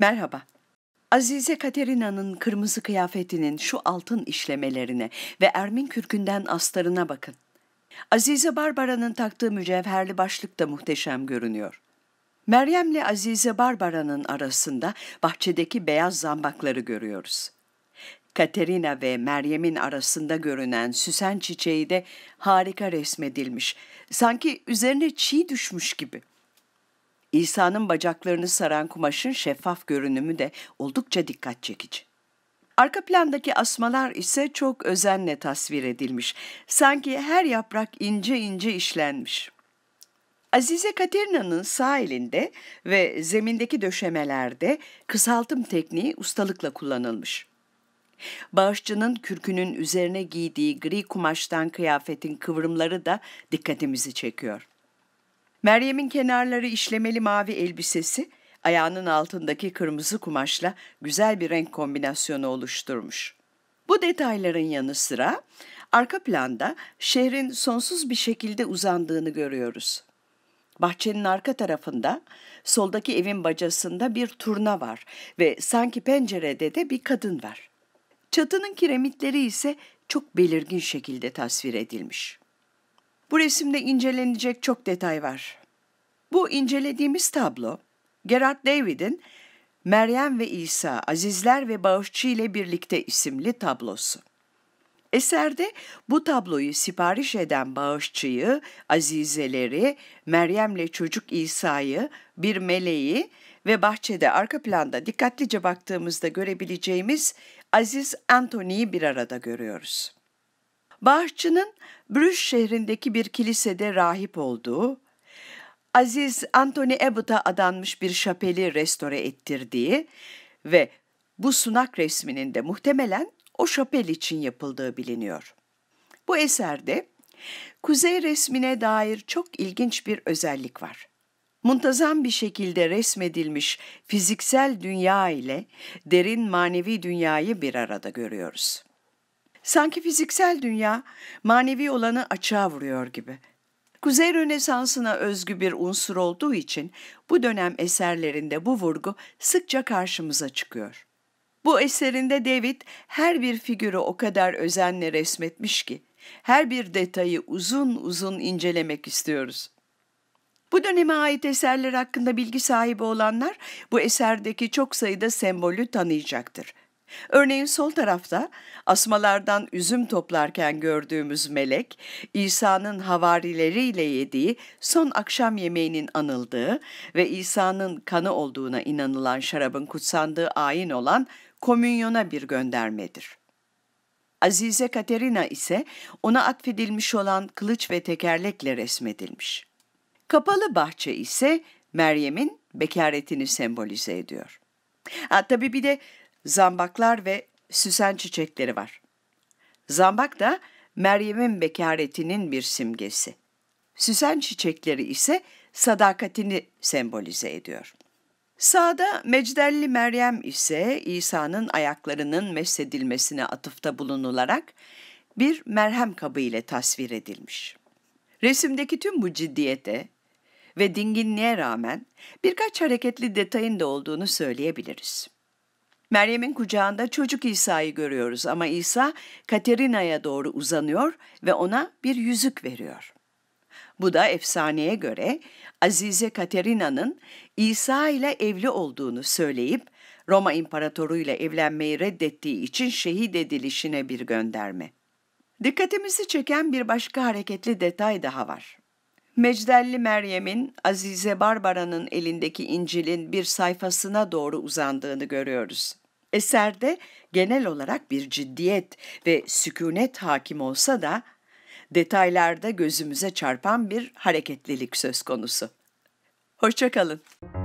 Merhaba. Azize Katerina'nın kırmızı kıyafetinin şu altın işlemelerine ve ermin kürkünden astarına bakın. Azize Barbara'nın taktığı mücevherli başlık da muhteşem görünüyor. Meryem'le Azize Barbara'nın arasında bahçedeki beyaz zambakları görüyoruz. Katerina ve Meryem'in arasında görünen süsen çiçeği de harika resmedilmiş. Sanki üzerine çiğ düşmüş gibi. İsa'nın bacaklarını saran kumaşın şeffaf görünümü de oldukça dikkat çekici. Arka plandaki asmalar ise çok özenle tasvir edilmiş. Sanki her yaprak ince ince işlenmiş. Azize Katerina'nın sağ elinde ve zemindeki döşemelerde kısaltım tekniği ustalıkla kullanılmış. Bağışçının kürkünün üzerine giydiği gri kumaştan kıyafetin kıvrımları da dikkatimizi çekiyor. Meryem'in kenarları işlemeli mavi elbisesi, ayağının altındaki kırmızı kumaşla güzel bir renk kombinasyonu oluşturmuş. Bu detayların yanı sıra arka planda şehrin sonsuz bir şekilde uzandığını görüyoruz. Bahçenin arka tarafında, soldaki evin bacasında bir turna var ve sanki pencerede de bir kadın var. Çatının kiremitleri ise çok belirgin şekilde tasvir edilmiş. Bu resimde incelenecek çok detay var. Bu incelediğimiz tablo, Gerard David'in Meryem ve İsa, Azizler ve Bağışçı ile birlikte isimli tablosu. Eserde bu tabloyu sipariş eden bağışçıyı, azizeleri, Meryem'le çocuk İsa'yı, bir meleği ve bahçede arka planda dikkatlice baktığımızda görebileceğimiz Aziz Antony'yi bir arada görüyoruz. Bağışçının Bruges şehrindeki bir kilisede rahip olduğu, Aziz Anthony Abbott'a adanmış bir şapeli restore ettirdiği ve bu sunak resminin de muhtemelen o şapel için yapıldığı biliniyor. Bu eserde kuzey resmine dair çok ilginç bir özellik var. Muntazam bir şekilde resmedilmiş fiziksel dünya ile derin manevi dünyayı bir arada görüyoruz. Sanki fiziksel dünya manevi olanı açığa vuruyor gibi. Kuzey Rönesansı'na özgü bir unsur olduğu için bu dönem eserlerinde bu vurgu sıkça karşımıza çıkıyor. Bu eserinde David her bir figürü o kadar özenle resmetmiş ki her bir detayı uzun uzun incelemek istiyoruz. Bu döneme ait eserler hakkında bilgi sahibi olanlar bu eserdeki çok sayıda sembolü tanıyacaktır. Örneğin sol tarafta asmalardan üzüm toplarken gördüğümüz melek, İsa'nın havarileriyle yediği son akşam yemeğinin anıldığı ve İsa'nın kanı olduğuna inanılan şarabın kutsandığı ayin olan komünyona bir göndermedir. Azize Katerina ise ona atfedilmiş olan kılıç ve tekerlekle resmedilmiş. Kapalı bahçe ise Meryem'in bekaretini sembolize ediyor. Tabii bir de zambaklar ve süsen çiçekleri var. Zambak da Meryem'in bekaretinin bir simgesi. Süsen çiçekleri ise sadakatini sembolize ediyor. Sağda Mecdelli Meryem ise İsa'nın ayaklarının mesedilmesine atıfta bulunularak bir merhem kabı ile tasvir edilmiş. Resimdeki tüm bu ciddiyete ve dinginliğe rağmen birkaç hareketli detayın da olduğunu söyleyebiliriz. Meryem'in kucağında çocuk İsa'yı görüyoruz ama İsa Katerina'ya doğru uzanıyor ve ona bir yüzük veriyor. Bu da efsaneye göre Azize Katerina'nın İsa ile evli olduğunu söyleyip Roma İmparatoru ile evlenmeyi reddettiği için şehit edilişine bir gönderme. Dikkatimizi çeken bir başka hareketli detay daha var. Mecdelli Meryem'in Azize Barbara'nın elindeki İncil'in bir sayfasına doğru uzandığını görüyoruz. Eserde genel olarak bir ciddiyet ve sükunet hakim olsa da detaylarda gözümüze çarpan bir hareketlilik söz konusu. Hoşça kalın.